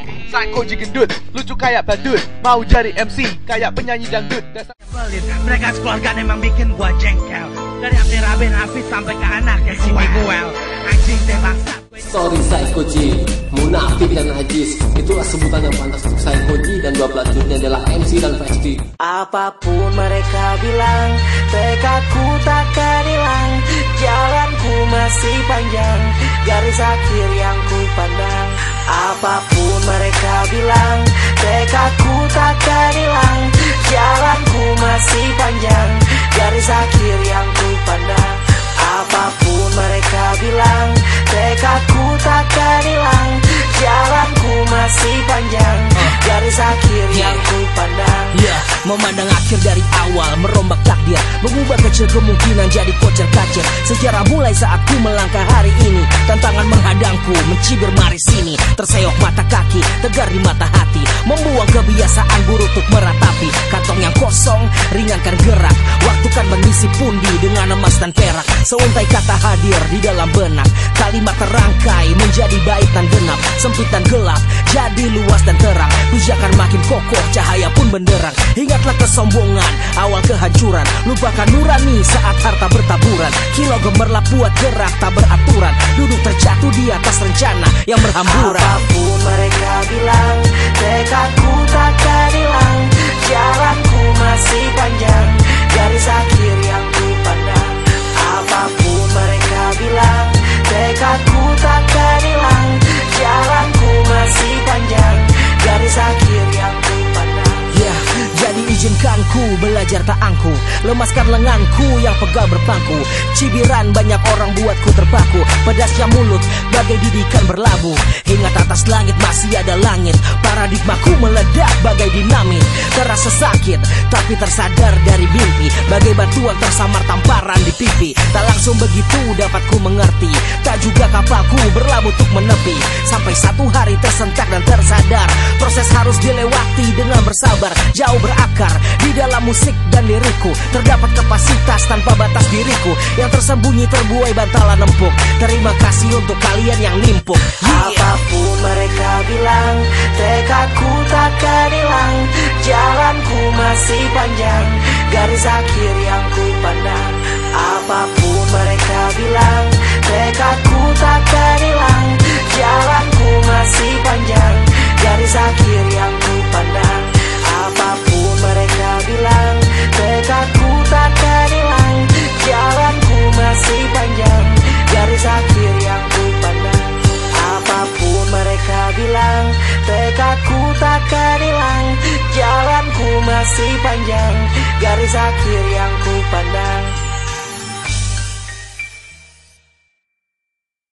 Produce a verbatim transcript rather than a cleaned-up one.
Psycho G gendut, lucu kayak badut. Mau jadi M C, kayak penyanyi dangdut. Dasar... Mereka sekeluarga emang bikin gua jengkel. Dari akhir Ben Hafiz sampai ke anaknya si Miguel. Anjing teh bangsa. Sorry Psycho G, munafik dan najis. Itulah sebutan yang pantas untuk Psycho G dan dua pelacunya adalah M C dan Festi. Apapun mereka bilang, tekadku takkan hilang. Jalanku masih panjang, garis akhir yang ku pandang. Apapun mereka bilang, tekadku takkan hilang. Jalanku masih panjang, garis akhir yang ku pandang. Apapun mereka bilang, tekadku takkan hilang. Jalanku masih panjang, garis akhir yang ku pandang. Ya, memandang akhir dari awal, merombak takdir, mengubah kecil kemungkinan jadi kocar kacir. Sejarah mulai saat ku melangkah hari ini. Tantangan menghadangku, mencibir mari sini. Terseok mata kaki, tegar di mata hati. Membuang kebiasaan buruk untuk meratapi. Kantong yang kosong, ringankan gerak. Waktu kan mengisi pundi dengan emas dan perak. Seuntai kata hadir di dalam benak. Kalimat terangkai menjadi bait dan genap. Sempit dan gelap, jadi luas dan terang. Pijakan makin kokoh, cahaya pun benderang. Ingatlah kesombongan, awal kehancuran. Lupakan nurani saat harta bertaburan. Kilau gemerlap buat gerak tak beraturan. Duduk terjatuh di atas rencana yang berhamburan. Apapun mereka bilang, tekadku takkan hilang. Jalanku masih panjang, garis akhir yang ku pandang. Apapun mereka bilang, tekadku takkan hilang. Jalanku masih panjang, garis akhir yang ku pandang. Ya, jadi izinkan ku belajar tak angku. Lemaskan lenganku yang pegal berpangku. Cibiran banyak orang buatku terpaku. Pedasnya mulut bagai didikan berlabuh. Ingat atas langit masih ada langit. Paradigmaku meledak bagai dinamit. Terasa sakit tapi tersadar dari mimpi. Bagai batuan tersamar tamparan di pipi. Tak langsung begitu dapat ku mengerti. Tak juga kapalku berlabuh untuk menepi. Sampai satu hari tersentak dan tersadar. Proses harus dilewati dengan bersabar. Jauh berakar di dalam musik dan liriku. Terdapat kapasitas tanpa batas diriku. Yang tersembunyi terbuai bantalan empuk. Terima kasih untuk kalian yang nimpuk. Yeah. Apapun mereka bilang, tekadku takkan hilang. Jalanku masih panjang, garis akhir yang ku pandang. Apapun mereka bilang, tekadku takkan hilang. Jalanku masih panjang, garis akhir yang ku pandang. Apapun mereka bilang, tekadku takkan hilang. Jalanku masih panjang, garis akhir yang ku pandang. Apapun mereka bilang, tekadku takkan hilang. Jalanku masih panjang, garis akhir